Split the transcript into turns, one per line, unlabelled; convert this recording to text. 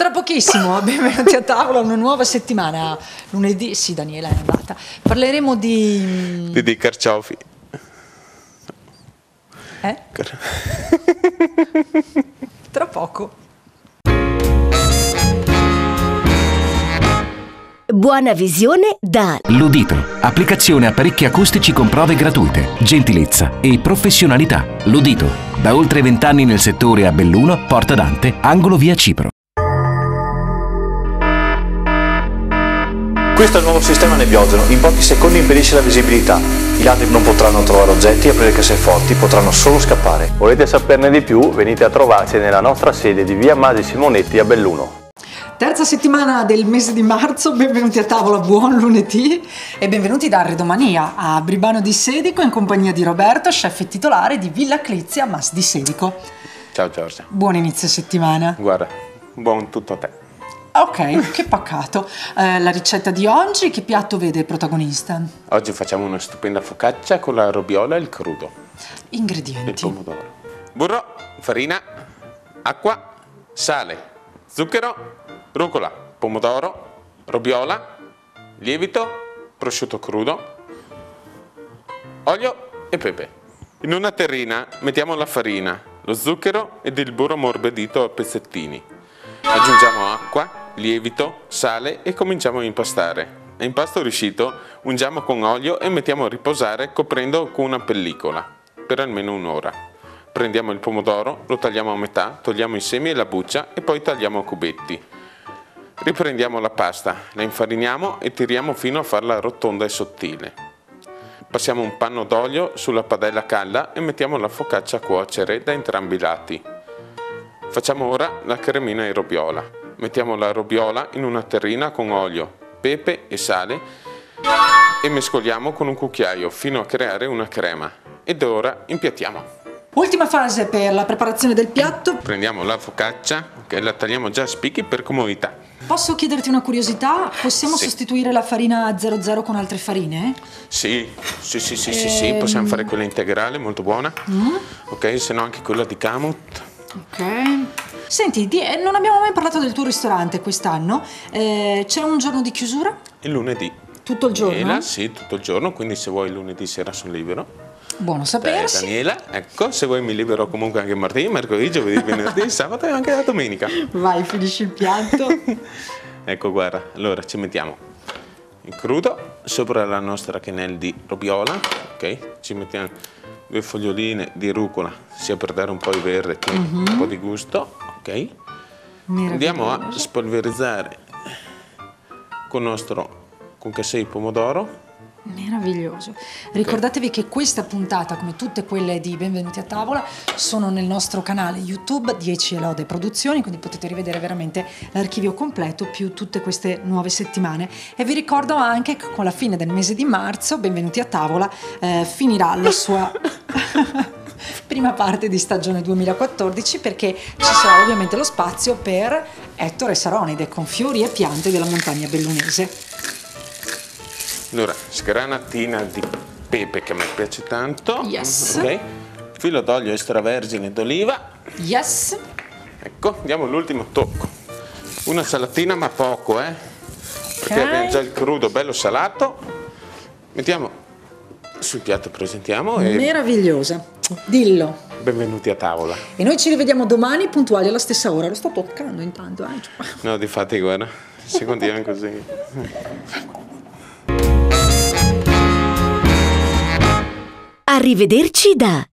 Tra pochissimo, benvenuti a tavola, una nuova settimana. Lunedì, sì, Daniela è andata. Parleremo
di carciofi.
Tra poco.
Buona visione da
L'Udito, applicazione apparecchi acustici con prove gratuite, gentilezza e professionalità. L'Udito, da oltre 20 anni nel settore a Belluno, Porta Dante, angolo via Cipro.
Questo è il nuovo sistema nebbiogeno, in pochi secondi impedisce la visibilità. I ladri non potranno trovare oggetti e aprire casseforti, potranno solo scappare.
Volete saperne di più? Venite a trovarci nella nostra sede di via Masi Simonetti a Belluno.
Terza settimana del mese di marzo, benvenuti a tavola, buon lunedì e benvenuti da Arredomania a Bribano di Sedico in compagnia di Roberto, chef titolare di Villa Clizia Mas di Sedico.
Ciao Giorgia.
Buon inizio settimana.
Guarda, buon tutto a te.
Ok, che paccato. La ricetta di oggi, che piatto vede protagonista?
Oggi facciamo una stupenda focaccia con la robiola e il crudo.
Ingredienti.
Il pomodoro. Burro, farina, acqua, sale, zucchero, rucola, pomodoro, robiola, lievito, prosciutto crudo, olio e pepe. In una terrina mettiamo la farina, lo zucchero ed il burro ammorbidito a pezzettini. Aggiungiamo acqua, lievito, sale e cominciamo a impastare. A impasto riuscito ungiamo con olio e mettiamo a riposare coprendo con una pellicola per almeno un'ora. Prendiamo il pomodoro, lo tagliamo a metà, togliamo i semi e la buccia e poi tagliamo a cubetti. Riprendiamo la pasta, la infariniamo e tiriamo fino a farla rotonda e sottile. Passiamo un panno d'olio sulla padella calda e mettiamo la focaccia a cuocere da entrambi i lati. Facciamo ora la cremina in robiola. Mettiamo la robiola in una terrina con olio, pepe e sale e mescoliamo con un cucchiaio fino a creare una crema. Ed ora impiattiamo.
Ultima fase per la preparazione del piatto.
Prendiamo la focaccia e la tagliamo già a spicchi per comodità.
Posso chiederti una curiosità? Possiamo
Sì.
sostituire la farina 00 con altre farine?
Sì, possiamo fare quella integrale, molto buona. Ok, se no anche quella di Camut.
Ok. Senti, non abbiamo mai parlato del tuo ristorante quest'anno. C'è un giorno di chiusura?
Il lunedì.
Tutto il giorno?
Daniela, sì, tutto il giorno, quindi se vuoi lunedì sera sono libero.
Buono sapersi.
Daniela, ecco, se vuoi mi libero comunque anche martedì, mercoledì, giovedì, venerdì, sabato e anche la domenica.
Vai, finisci il piatto.
Ecco, guarda, allora ci mettiamo il crudo sopra la nostra quenelle di robiola, ok? Ci mettiamo 2 foglioline di rucola, sia per dare un po' di verde che un po' di gusto, ok? Andiamo a spolverizzare con cassè di pomodoro.
Meraviglioso. Ricordatevi che questa puntata, come tutte quelle di Benvenuti a tavola, sono nel nostro canale YouTube 10 Lode Produzioni, quindi potete rivedere veramente l'archivio completo più tutte queste nuove settimane. E vi ricordo anche che con la fine del mese di marzo Benvenuti a tavola finirà la sua prima parte di stagione 2014, perché ci sarà ovviamente lo spazio per Ettore Saronide con Fiori e piante della montagna bellunese.
Allora, sgranatina di pepe che a me piace tanto.
Yes.
Ok. Filo d'olio extravergine d'oliva.
Yes.
Ecco, diamo l'ultimo tocco. Una salatina ma poco, perché abbiamo già il crudo bello salato. Mettiamo sul piatto, presentiamo e
Meravigliosa. Dillo.
benvenuti a tavola.
E noi ci rivediamo domani puntuali alla stessa ora. Lo sto toccando intanto.
No, difatti, guarda, se continuiamo così.
Arrivederci da